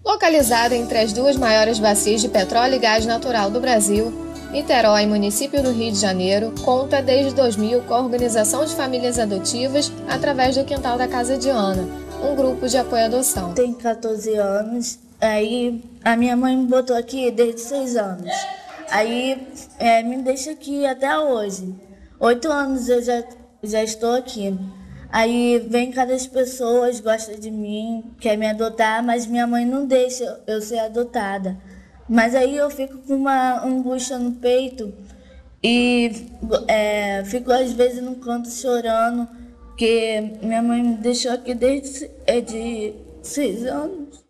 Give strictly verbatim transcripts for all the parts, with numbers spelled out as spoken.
Localizado entre as duas maiores bacias de petróleo e gás natural do Brasil, Niterói, município do Rio de Janeiro, conta desde dois mil com a organização de famílias adotivas através do Quintal da Casa de Ana, um grupo de apoio à adoção. Tenho quatorze anos, aí a minha mãe me botou aqui desde seis anos. Aí é, me deixa aqui até hoje. Oito anos eu já, já estou aqui. Aí vem cada pessoa, gosta de mim, quer me adotar, mas minha mãe não deixa eu ser adotada. Mas aí eu fico com uma angústia no peito e é, fico às vezes no canto chorando, porque minha mãe me deixou aqui desde é, de seis anos.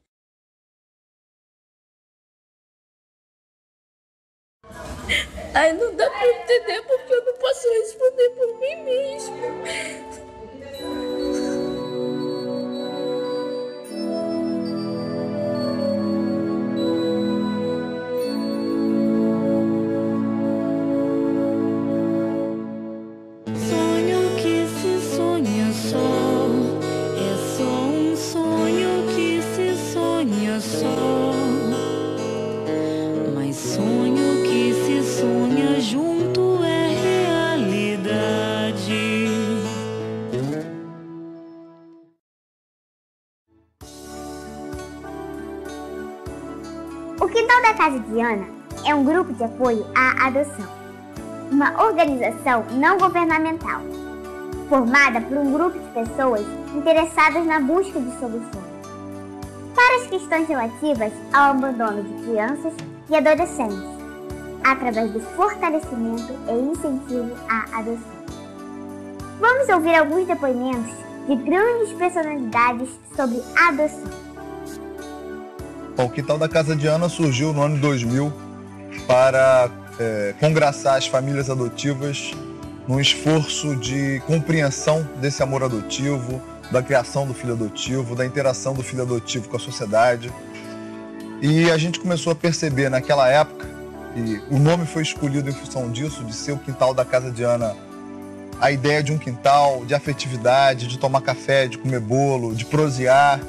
Aí não dá para entender porque eu não posso responder por mim mesma. Sonho que se sonha só, é só um sonho que se sonha só. Mas sonho que se sonha junto é realidade. O Quintal da Casa de Ana é um grupo de apoio à adoção, uma organização não governamental, formada por um grupo de pessoas interessadas na busca de soluções para as questões relativas ao abandono de crianças e adolescentes, através do fortalecimento e incentivo à adoção. Vamos ouvir alguns depoimentos de grandes personalidades sobre a adoção. O Quintal da Casa de Ana surgiu no ano dois mil para é, congraçar as famílias adotivas num esforço de compreensão desse amor adotivo, da criação do filho adotivo, da interação do filho adotivo com a sociedade. E a gente começou a perceber naquela época, e o nome foi escolhido em função disso, de ser o Quintal da Casa de Ana, a ideia de um quintal, de afetividade, de tomar café, de comer bolo, de prosear,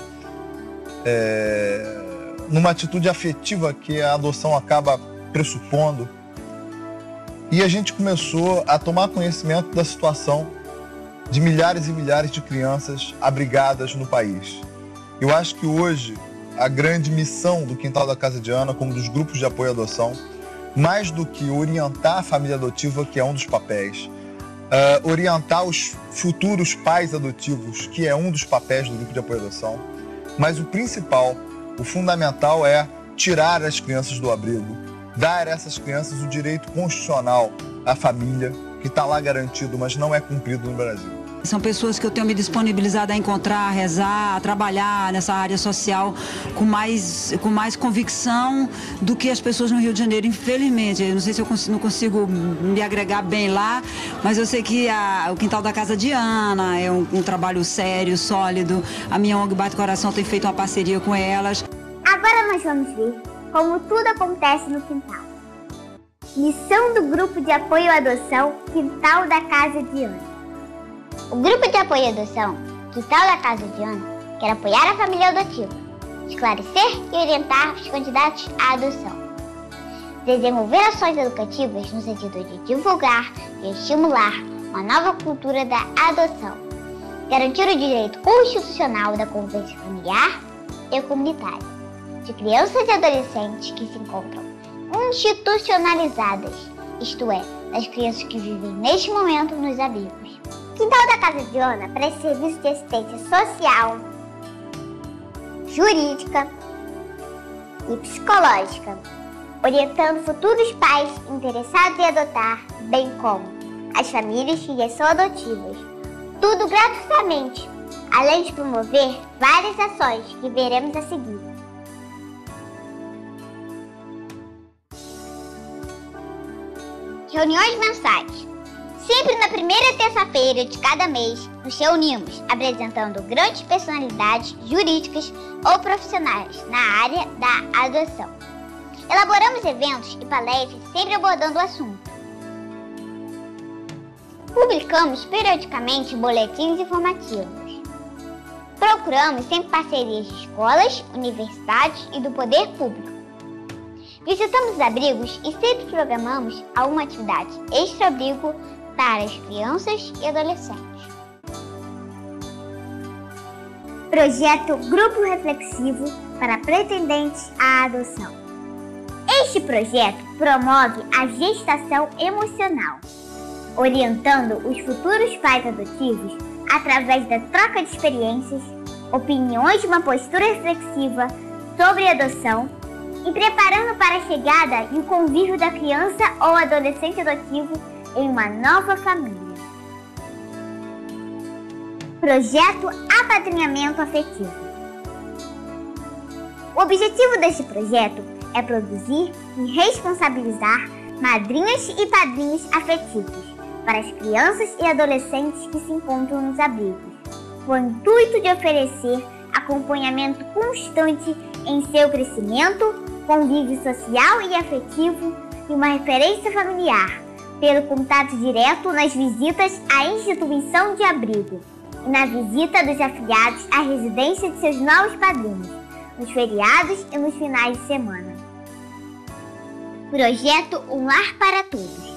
é, numa atitude afetiva que a adoção acaba pressupondo. E a gente começou a tomar conhecimento da situação de milhares e milhares de crianças abrigadas no país. Eu acho que hoje a grande missão do Quintal da Casa de Ana, como dos grupos de apoio à adoção, mais do que orientar a família adotiva, que é um dos papéis, uh, orientar os futuros pais adotivos, que é um dos papéis do grupo de apoio à adoção, mas o principal, o fundamental é tirar as crianças do abrigo, dar a essas crianças o direito constitucional à família, que está lá garantido, mas não é cumprido no Brasil. São pessoas que eu tenho me disponibilizado a encontrar, a rezar, a trabalhar nessa área social com mais, com mais convicção do que as pessoas no Rio de Janeiro, infelizmente. Eu não sei se eu consigo, não consigo me agregar bem lá, mas eu sei que a, o Quintal da Casa de Ana é um, um trabalho sério, sólido. A minha O N G Bate Coração tem feito uma parceria com elas. Agora nós vamos ver como tudo acontece no quintal. Missão do Grupo de Apoio à Adoção Quintal da Casa de Ana. O Grupo de Apoio à Adoção Quintal da Casa de Ana quer apoiar a família adotiva, esclarecer e orientar os candidatos à adoção, desenvolver ações educativas no sentido de divulgar e estimular uma nova cultura da adoção, garantir o direito constitucional da convivência familiar e comunitária de crianças e adolescentes que se encontram institucionalizadas, isto é, das crianças que vivem neste momento nos abrigos. Quintal da Casa de Ana presta serviço de assistência social, jurídica e psicológica, orientando futuros pais interessados em adotar, bem como as famílias que já são adotivas, tudo gratuitamente, além de promover várias ações que veremos a seguir. Reuniões mensais. Sempre na primeira terça-feira de cada mês, nos reunimos apresentando grandes personalidades jurídicas ou profissionais na área da adoção. Elaboramos eventos e palestras sempre abordando o assunto. Publicamos periodicamente boletins informativos. Procuramos sempre parcerias de escolas, universidades e do poder público. Visitamos os abrigos e sempre programamos alguma atividade extra-abrigo para as crianças e adolescentes. Projeto Grupo Reflexivo para Pretendentes à Adoção. Este projeto promove a gestação emocional, orientando os futuros pais adotivos através da troca de experiências, opiniões de uma postura reflexiva sobre a adoção e preparando para a chegada e o convívio da criança ou adolescente adotivo em uma nova família. Projeto Apadrinhamento Afetivo. O objetivo deste projeto é produzir e responsabilizar madrinhas e padrinhos afetivos para as crianças e adolescentes que se encontram nos abrigos, com o intuito de oferecer acompanhamento constante em seu crescimento, convívio social e afetivo e uma referência familiar, pelo contato direto nas visitas à instituição de abrigo e na visita dos afiliados à residência de seus novos padrinhos, nos feriados e nos finais de semana. Projeto Um Lar para Todos.